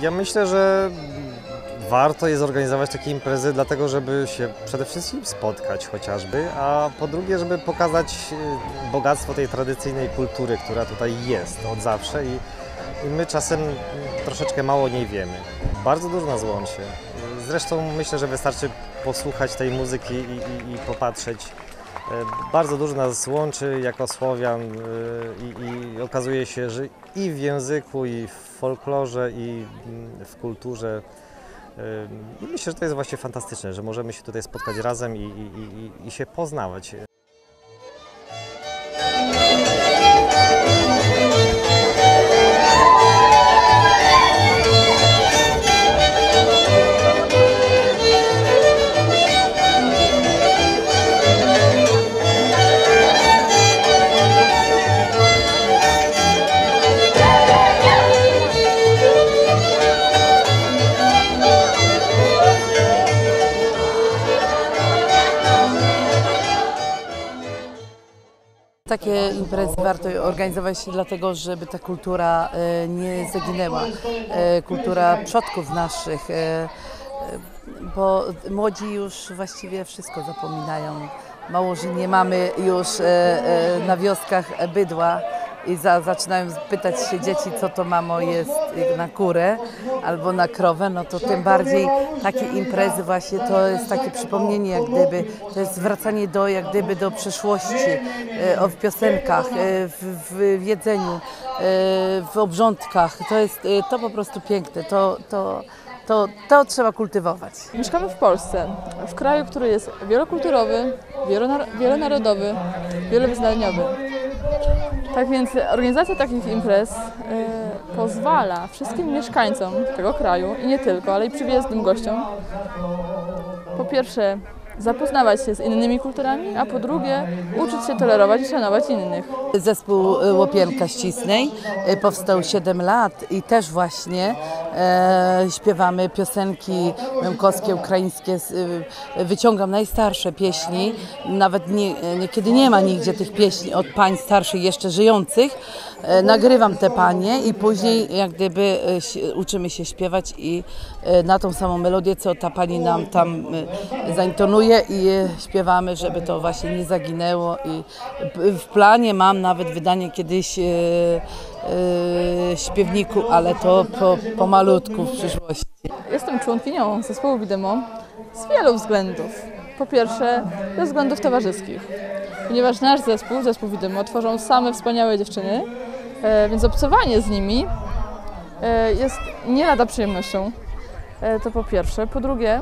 Ja myślę, że warto jest organizować takie imprezy dlatego, żeby się przede wszystkim spotkać chociażby, a po drugie, żeby pokazać bogactwo tej tradycyjnej kultury, która tutaj jest od zawsze i my czasem troszeczkę mało o niej wiemy. Bardzo dużo nas łączy. Zresztą myślę, że wystarczy posłuchać tej muzyki i popatrzeć. Bardzo dużo nas łączy jako Słowian i okazuje się, że i w języku, i w folklorze, i w kulturze. I myślę, że to jest właśnie fantastyczne, że możemy się tutaj spotkać razem i się poznawać. Takie imprezy warto organizować dlatego, żeby ta kultura nie zaginęła, kultura przodków naszych, bo młodzi już właściwie wszystko zapominają. Mało, że nie mamy już na wioskach bydła i zaczynają pytać się dzieci, co to mamo jest na kurę albo na krowę, no to tym bardziej takie imprezy właśnie to jest takie przypomnienie, jak gdyby, to jest wracanie do, jak gdyby do przeszłości, w piosenkach, w jedzeniu, w obrządkach. To po prostu piękne, to trzeba kultywować. Mieszkamy w Polsce, w kraju, który jest wielokulturowy, wielonarodowy, wielowyznaniowy. Tak więc organizacja takich imprez pozwala wszystkim mieszkańcom tego kraju i nie tylko, ale i przyjezdnym gościom po pierwsze zapoznawać się z innymi kulturami, a po drugie uczyć się tolerować i szanować innych. Zespół Łopienka Ścisnej powstał 7 lat i też właśnie śpiewamy piosenki łemkowskie, ukraińskie. Wyciągam najstarsze pieśni, nawet niekiedy nie ma nigdzie tych pieśni od pań starszych jeszcze żyjących. Nagrywam te panie i później jak gdyby uczymy się śpiewać i na tą samą melodię, co ta pani nam tam zaintonuje i śpiewamy, żeby to właśnie nie zaginęło. I w planie mam nawet wydanie kiedyś śpiewniku, ale to pomalutku w przyszłości. Jestem członkinią zespołu Widemo z wielu względów. Po pierwsze, ze względów towarzyskich, ponieważ nasz zespół Widemo, tworzą same wspaniałe dziewczyny, więc obcowanie z nimi jest nie lada przyjemnością. To po pierwsze. Po drugie,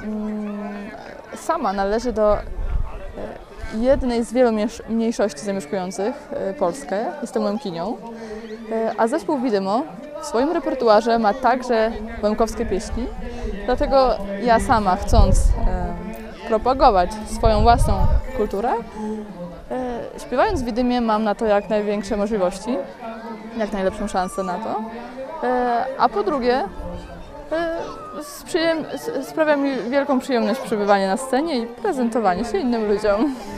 sama należy do jednej z wielu mniejszości zamieszkujących Polskę. Jestem Łemkinią, a zespół Widemo w swoim repertuarze ma także łemkowskie pieśni. Dlatego ja sama, chcąc propagować swoją własną kulturę, śpiewając w Widymie mam na to jak największe możliwości, jak najlepszą szansę na to. A po drugie, sprawia mi wielką przyjemność przebywanie na scenie i prezentowanie się innym ludziom.